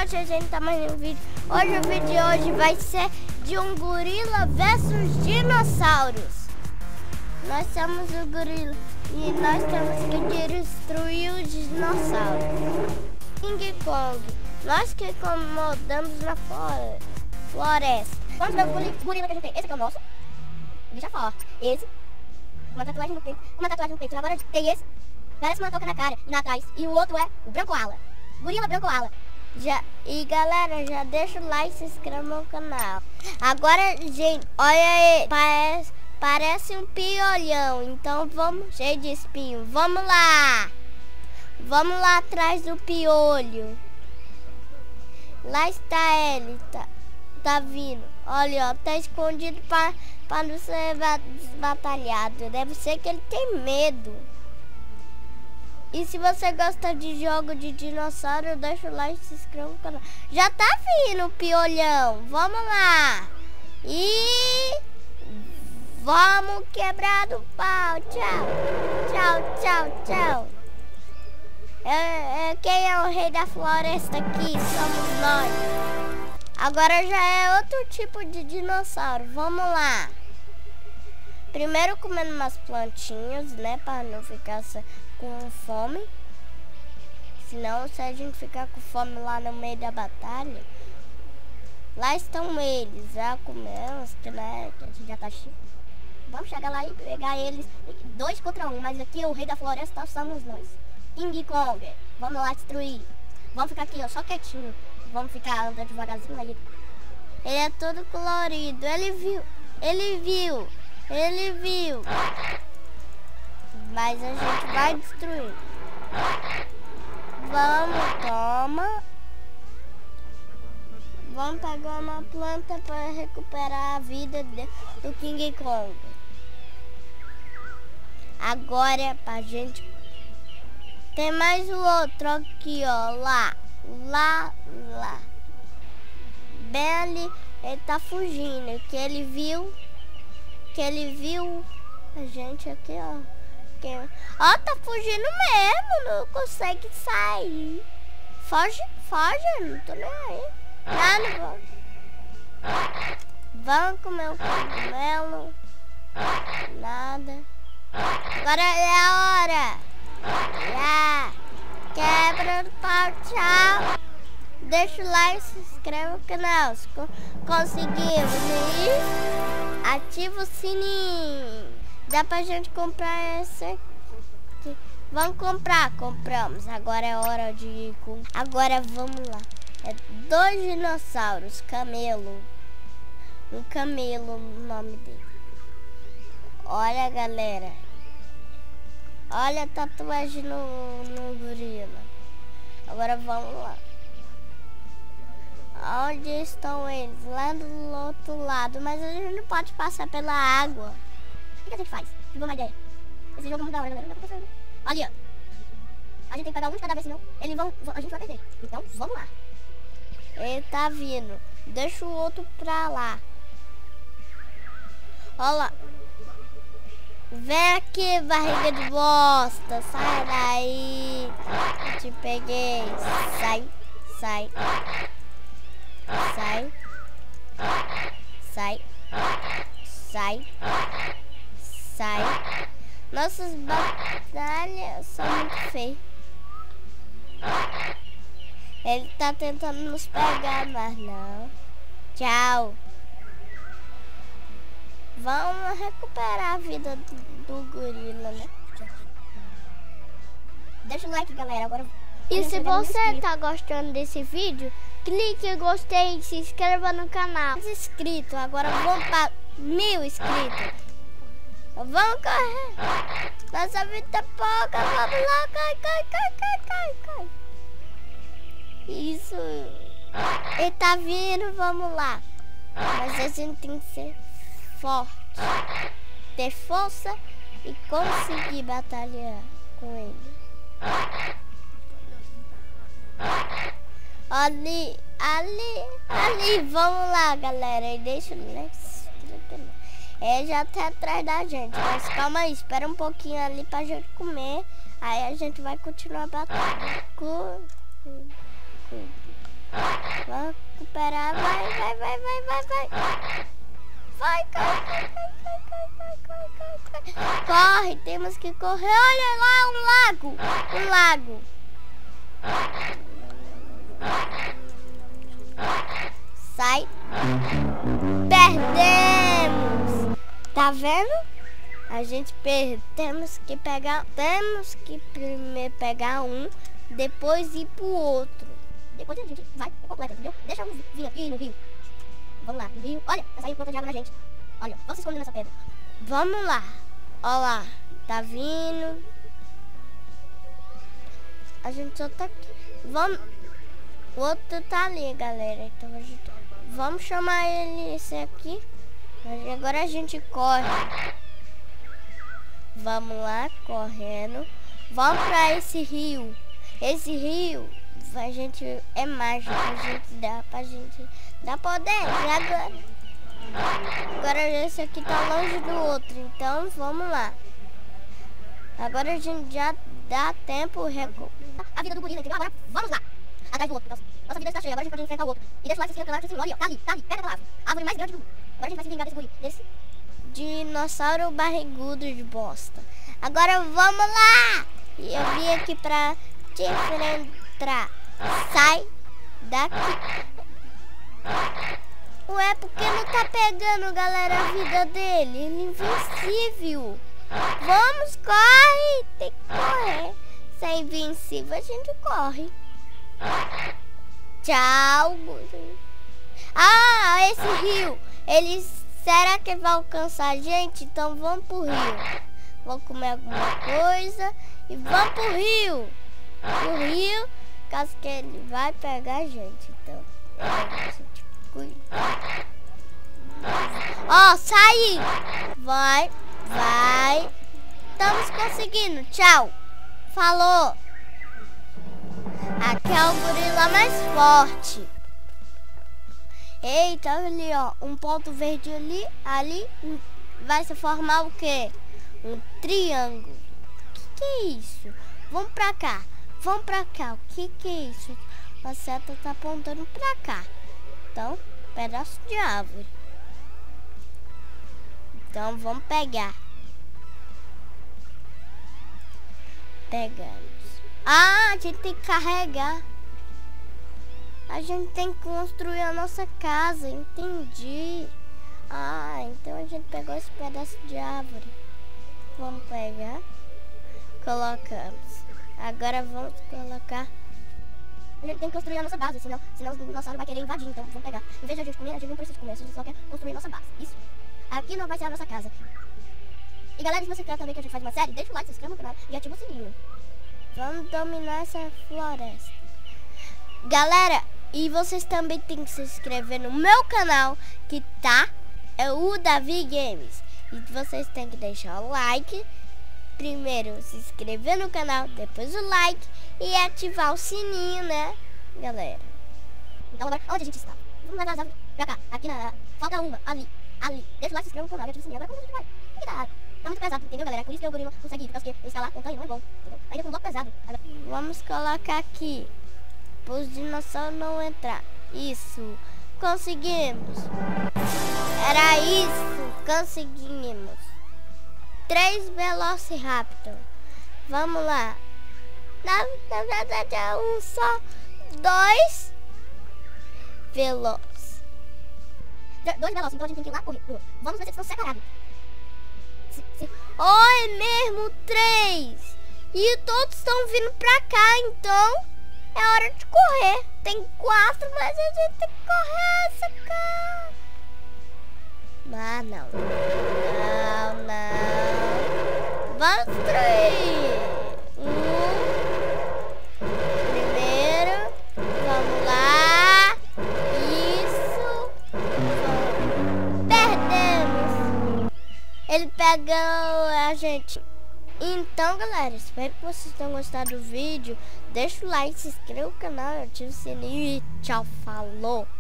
hoje a gente tá mais um vídeo. Hoje o vídeo de hoje vai ser de um gorila versus dinossauros. Nós somos o gorila e nós temos que destruir os dinossauros. King Kong, nós que incomodamos na floresta. Vamos ver o gorila que a gente tem. Esse aqui é o nosso. Bicho forte. Esse. Uma tatuagem no peito. Agora tem esse. Parece uma touca na cara e na trás. E o outro é o branco ala. Gorila branco ala. E galera, já deixa o like e se inscreva no canal. Agora, gente, olha aí. Parece um piolhão. Então vamos, cheio de espinho. Vamos lá. Vamos lá atrás do piolho. Lá está ele. Tá vindo. Olha, ó, tá escondido para não ser batalhado. Deve ser que ele tem medo. E se você gosta de jogo de dinossauro, deixa o like e se inscreva no canal. Já tá vindo o piolhão. Vamos lá. E vamos quebrar do pau. Tchau. Tchau, tchau, tchau. Quem é o rei da floresta aqui? Somos nós. Agora já é outro tipo de dinossauro. Vamos lá. Primeiro comendo umas plantinhas, né? Para não ficar com fome. Senão, se a gente ficar com fome lá no meio da batalha, lá estão eles. Já comemos, né? Que a gente já tá cheio. Vamos chegar lá e pegar eles 2 contra 1. Mas aqui o rei da floresta somos nós. King Kong. Vamos lá destruir. Vamos ficar aqui, ó, só quietinho. Vamos ficar andando devagarzinho aí. Ele é todo colorido. Ele viu. Mas a gente vai destruir. Vamos, toma. Vamos pegar uma planta para recuperar a vida do King Kong. Agora pra gente... Tem mais o outro aqui, ó. Lá. Bem ali, ele tá fugindo. Que ele viu a gente aqui, ó. Ó, tá fugindo mesmo, não consegue sair. Foge, não tô nem aí. Não vou. Vamos comer um cogumelo. Nada. Agora é a hora. Já. Quebra o pau, tchau. Deixa o like, se inscreve no canal. Se conseguimos e ativa o sininho. Dá pra gente comprar esse aqui. Vamos comprar, compramos. Agora é hora de ir com... Agora vamos lá. É 2 dinossauros, camelo. Um camelo, o nome dele. Olha, galera. Olha a tatuagem no gorila. Agora vamos lá. Onde estão eles? Lá do outro lado. Mas a gente não pode passar pela água. O que a gente faz? Tive uma ideia. Esse jogo é muito da hora, galera. Não tá passando. Ali, ó. A gente tem que pegar um de cada vez, senão a gente vai perder. Então, vamos lá. Ele tá vindo. Deixa o outro pra lá. Olha lá. Vem aqui, barriga de bosta. Sai daí. Eu te peguei. Sai. Nossas batalhas são muito feias. Ele tá tentando nos pegar, mas não. Tchau. Vamos recuperar a vida do gorila, né? Deixa o like, galera. Agora. E se você tá gostando desse vídeo, clique em gostei e se inscreva no canal. Inscrito, agora vamos para 1000 inscritos. Vamos correr. Nossa vida é pouca. Vamos lá. Cai. Isso. Ele tá vindo, vamos lá. Mas a gente tem que ser forte. Ter força e conseguir batalhar com ele. Ali. Vamos lá, galera. E deixa o like. Ele já tá atrás da gente. Mas calma aí, espera um pouquinho ali pra gente comer. Aí a gente vai continuar a batalha. recuperar. Vai. Vai, cai. Corre, temos que correr. Olha lá, um lago. Sai. Perdemos. Tá vendo? A gente temos que primeiro pegar um, depois ir pro outro. Depois a gente vai completa, entendeu? Deixa eu vir aqui no rio. Vamos lá, no rio. Olha, tá saindo ponta de água na gente. Olha, vamos se esconder nessa pedra. Vamos lá. Olha lá, tá vindo. A gente só tá aqui. Vamos. O outro tá ali, galera. Então a gente... Vamos chamar ele, esse aqui. Agora a gente corre. Vamos lá, correndo. Vamos pra esse rio. Esse rio, a gente é mágico. Pra gente dar poder. Agora esse aqui tá longe do outro. Então vamos lá. Agora a gente já dá tempo. A vida do gorila, entendeu? Agora vamos lá. Atrás do outro. Nossa vida está cheia. Agora a gente pode enfrentar o outro. E deixa lá, se inscreva no canal. Olha, ó, tá ali. Pega aquela árvore. A árvore mais grande do mundo. Agora a gente vai se vingar desse gorila. Desse dinossauro barrigudo de bosta. Agora vamos lá. E eu vim aqui pra te enfrentar. Sai daqui. Ué, por que não tá pegando, galera, a vida dele? Ele é invencível. Vamos, corre. Tem que correr. Se é invencível, a gente corre. Tchau. Ah, esse rio. Será que vai alcançar a gente? Então vamos pro rio. Vamos comer alguma coisa e vamos pro rio. Pro rio, caso que ele vai pegar a gente. Então, a gente cuida. Ó, saí. Vai. Estamos conseguindo. Tchau. Falou. Aqui é o gorila mais forte. Eita, ali, ó. Um ponto verde ali vai se formar o quê? Um triângulo. Que é isso? Vamos pra cá. O que é isso? A seta tá apontando pra cá. Então, pedaço de árvore. Então, vamos pegar. Pegamos. Ah, a gente tem que carregar. A gente tem que construir a nossa casa. Entendi. Ah, então a gente pegou esse pedaço de árvore. Vamos pegar. Colocamos. Agora vamos colocar. A gente tem que construir a nossa base, senão o dinossauro vai querer invadir. Então vamos pegar. Em vez de a gente comer, a gente não precisa comer. A gente só quer construir a nossa base. Isso. Aqui não vai ser a nossa casa. E galera, se você quer também que a gente faça uma série, deixa o like, se inscreva no canal e ativa o sininho. Vamos dominar essa floresta. Galera, e vocês também tem que se inscrever no meu canal, que é o Davi Games. E vocês têm que deixar o like. Primeiro se inscrever no canal, depois o like e ativar o sininho, né, galera? Então agora, onde a gente está? Vamos levar as árvores pra cá. Aqui falta uma, ali. Deixa o like, se inscreva no canal e ativa o sininho. Agora como a gente vai? Tem que dar. Tá muito pesado, entendeu, galera? Por isso que o gorila consegue ir, porque escalar montanha não é bom, entendeu? Ainda com um bloco pesado. Agora, vamos colocar aqui, para os dinossauros não entrar. Isso, conseguimos. Era isso, conseguimos. 3 Velociraptor. Vamos lá. Na verdade é um só. 2 Veloz. 2 Veloz, então a gente tem que ir lá correr. Vamos ver se estão separados. É mesmo, 3. E todos estão vindo pra cá, então é hora de correr. Tem 4, mas a gente tem que correr essa cá. Ah, não. Vamos destruir. Primeiro. Vamos lá. Isso. Perdemos. Ele pegou a gente. Então, galera, espero que vocês tenham gostado do vídeo. Deixa o like, se inscreva no canal, ativa o sininho e tchau, falou!